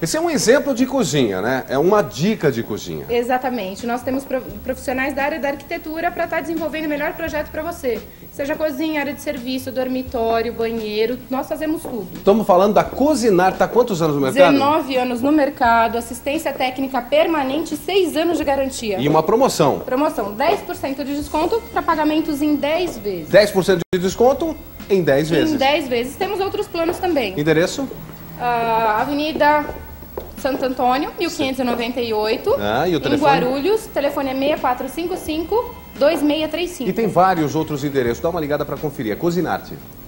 Esse é um exemplo de cozinha, né? É uma dica de cozinha. Exatamente. Nós temos profissionais da área da arquitetura para estar desenvolvendo o melhor projeto para você. Seja cozinha, área de serviço, dormitório, banheiro, nós fazemos tudo. Estamos falando da Cozinar, está há quantos anos no mercado? 19 anos no mercado, assistência técnica permanente, 6 anos de garantia. E uma promoção. Promoção, 10% de desconto para pagamentos em 10 vezes. 10% de desconto em 10 vezes. Em 10 vezes. Temos outros planos também. Endereço? Avenida Santo Antônio, 1598. E o telefone? Em Guarulhos, telefone é 6455-2635. E tem vários outros endereços. Dá uma ligada para conferir. É Cozinarte.